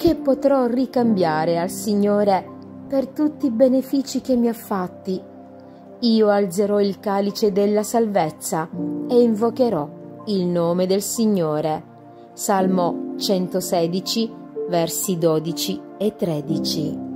che potrò ricambiare al Signore per tutti i benefici che mi ha fatti? Io alzerò il calice della salvezza e invocherò il nome del Signore. Salmo 116, versi 12 e 13.